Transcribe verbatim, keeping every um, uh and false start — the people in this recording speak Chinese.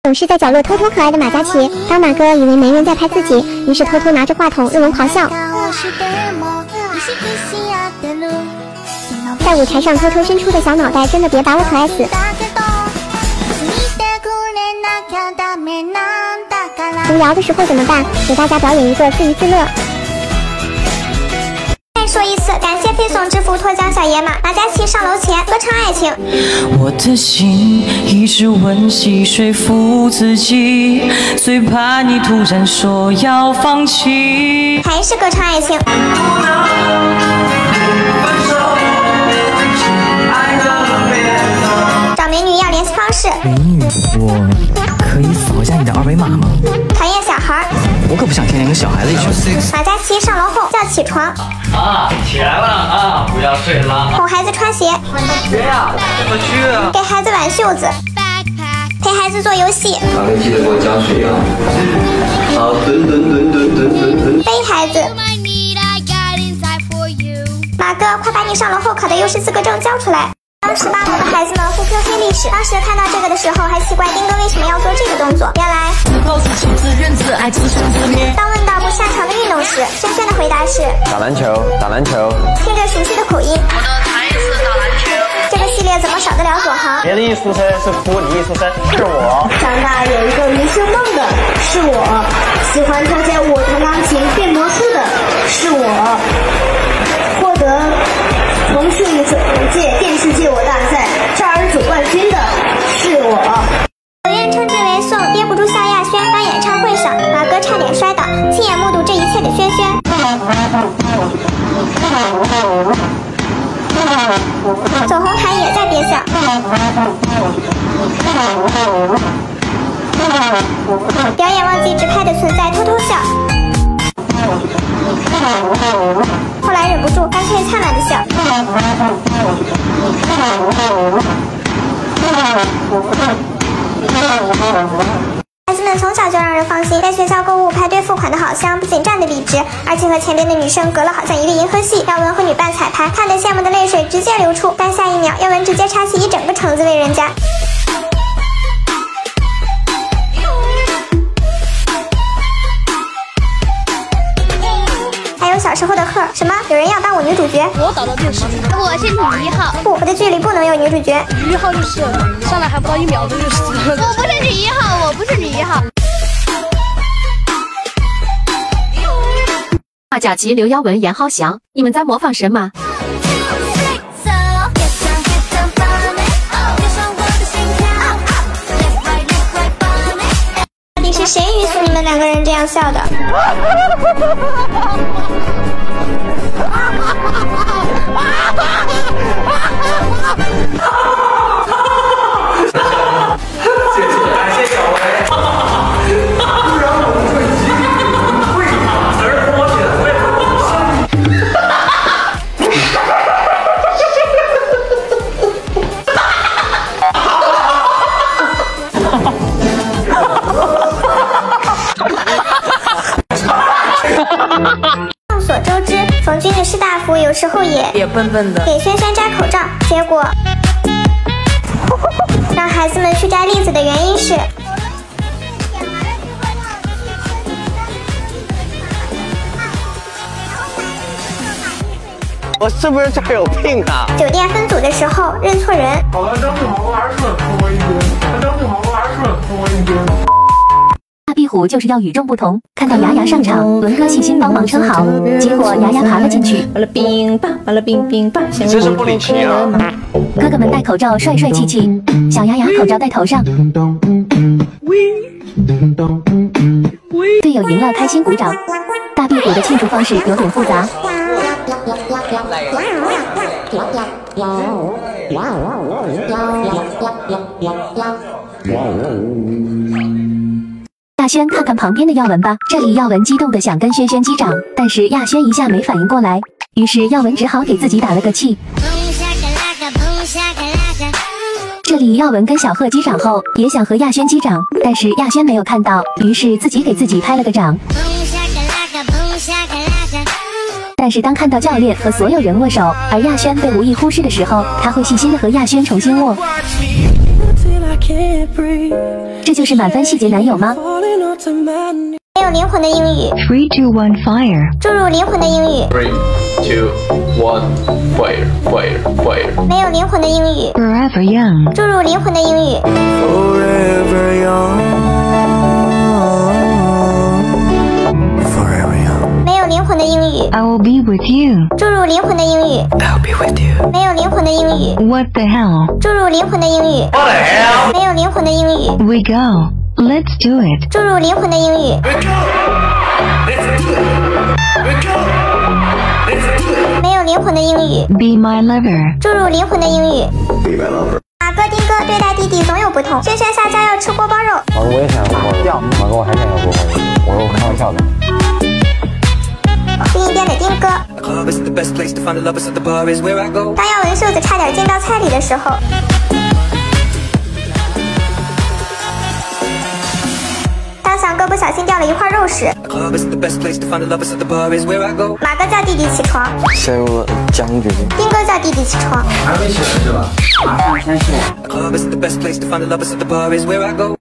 总是在角落偷偷可爱的马嘉祺。当马哥以为没人在拍自己，于是偷偷拿着话筒日文咆哮，在舞台上偷偷伸出的小脑袋，真的别把我可爱死。无聊的时候怎么办？给大家表演一个自娱自乐。再说一次，感谢飞送支付脱缰小野马。马嘉祺上楼前歌唱爱情。 我的心一直温习说服自己，最怕你突然说要放弃。 还是歌唱爱情。找美女要联系方式。 美女，我可以扫一下你的二维码吗？ 讨厌小孩。 我可不想天天跟小孩子一起。 马嘉祺上楼后叫起床。 啊，起来了啊，不要睡了。 哄孩子穿鞋。 别呀，怎么去啊？ 给孩子挽袖子。陪孩子做游戏。 咖啡记得给我加水啊。好，蹲蹲蹲蹲蹲蹲蹲。 背孩子。马哥，快把你上楼后考的优势资格证交出来。当十八楼的孩子们互 Q 黑历史，当时看到这个的时候还奇怪丁哥为什么要做这个动作。原来告诉妻自认自爱自生自灭。 当问到不擅长的运动时，轩轩的回答是打篮球，打篮球。 听着熟悉的口音， 我的才是打篮球。 这个系列怎么少得了左航？ 别的艺术生是服你艺术生，是我。 长大有一个明星梦的是我，喜欢跳街舞、弹钢琴、变魔术的是我，获得腾讯首届电视街舞大赛少儿组冠军的是我。 有人称之为送憋不住笑亚轩。当演唱会上，马哥差点摔倒，亲眼目睹这一切的轩轩。走红毯也在憋笑。表演忘记直拍的存在，偷偷笑。后来忍不住，干脆灿烂的笑。孩子们从小就让人放心，在学校购物排队付款的好香，不仅站得笔直，而且和前边的女生隔了好像一个银河系。耀文和女伴彩排，看得羡慕的泪水直接流出，但下一秒耀文直接插起一整个橙子喂人家。还有小时候的课，什么有人要当我女主角？ 我导到电视剧，我是女一号。 不，我的剧里不能有女主角。 女一号就是上来还不到一秒钟就死了。我不是女一号，我不是女一号。 马嘉祺、刘耀文、严浩翔，你们在模仿什么？ 到底是谁允许你们两个人这样笑的？ 谢谢，感谢小薇。不然我们会集体跪下而脱险为众所周知，冯军的士大夫有时候也也笨笨的。 给轩轩摘口罩，结果让孩子们去摘栗子的原因是。 我是不是这儿有病啊？ 酒店分组的时候认错人。 好了，张志豪二顺送我一斤。张志豪二顺送我一斤。 大壁虎就是要与众不同，看到牙牙上场，文哥细心帮忙称好，结果牙牙爬了进去。 完了冰棒，完了冰冰棒， 你真是不领情啊！ 哥哥们戴口罩帅帅气气，小牙牙口罩戴头上。队友赢了，开心鼓掌。大壁虎的庆祝方式有点复杂。亚轩看看旁边的耀文吧，这里耀文激动的想跟轩轩击掌，但是亚轩一下没反应过来，于是耀文只好给自己打了个气。这里耀文跟小贺击掌后，也想和亚轩击掌，但是亚轩没有看到，于是自己给自己拍了个掌。但是当看到教练和所有人握手，而亚轩被无意忽视的时候，他会细心的和亚轩重新握。 这就是满分细节男友吗？ 没有灵魂的英语。 Three, two, one, fire。 注入灵魂的英语。 Three, two, one, fire, fire, fire。 没有灵魂的英语。 Forever young。 注入灵魂的英语。 Forever young。Forever young。 没有灵魂的英语。 I will be with you。 注入灵魂的英语。 I'll be with you。 没有灵魂的英语。 What the hell？ 注入灵魂的英语。 What the hell？ 没有灵魂的英语。 We go。Let's do it。 注入灵魂的英语。 Let's go。Let's do it。Let's go。Let's do it。 没有灵魂的英语。 Be my lover。 注入灵魂的英语。 Be my lover。 马哥、丁哥对待弟弟总有不同。轩轩下家要吃锅包肉。 马哥我也想要锅包肉，马哥我还想要锅包肉，我说我开玩笑的。 另一边的丁哥，当耀文袖子差点进到菜里的时候，当翔哥不小心掉了一块肉时，马哥叫弟弟起床， 下午将军， 丁哥叫弟弟起床， 还没起来是吧？马上先睡。